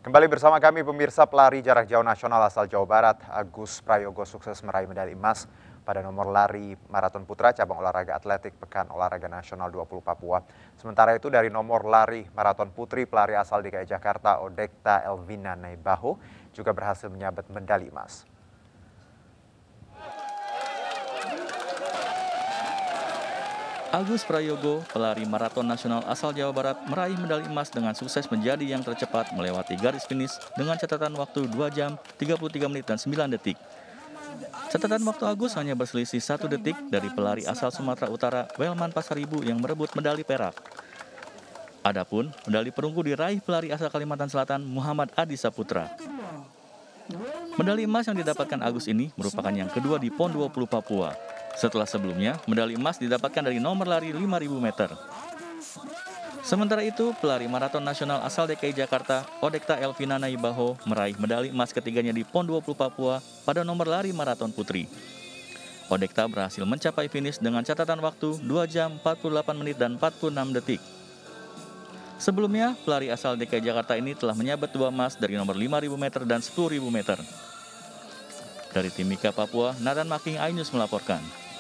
Kembali bersama kami pemirsa, pelari jarak jauh nasional asal Jawa Barat, Agus Prayogo sukses meraih medali emas pada nomor lari maraton putra cabang olahraga atletik Pekan Olahraga Nasional 20 Papua. Sementara itu dari nomor lari maraton putri, pelari asal DKI Jakarta Odekta Elvina Naibaho juga berhasil menyabet medali emas. Agus Prayogo, pelari maraton nasional asal Jawa Barat, meraih medali emas dengan sukses menjadi yang tercepat melewati garis finish dengan catatan waktu 2 jam, 33 menit dan 9 detik. Catatan waktu Agus hanya berselisih 1 detik dari pelari asal Sumatera Utara, Welman Pasaribu yang merebut medali perak. Adapun medali perunggu diraih pelari asal Kalimantan Selatan, Muhammad Adi Saputra. Medali emas yang didapatkan Agus ini merupakan yang kedua di PON 20 Papua. Setelah sebelumnya, medali emas didapatkan dari nomor lari 5.000 meter. Sementara itu, pelari maraton nasional asal DKI Jakarta, Odekta Elvina Naibaho, meraih medali emas ketiganya di PON 20 Papua pada nomor lari maraton putri. Odekta berhasil mencapai finish dengan catatan waktu 2 jam, 48 menit dan 46 detik. Sebelumnya, pelari asal DKI Jakarta ini telah menyabet 2 emas dari nomor 5.000 meter dan 10.000 meter. Dari Timika, Papua, Nathan Making, iNews melaporkan.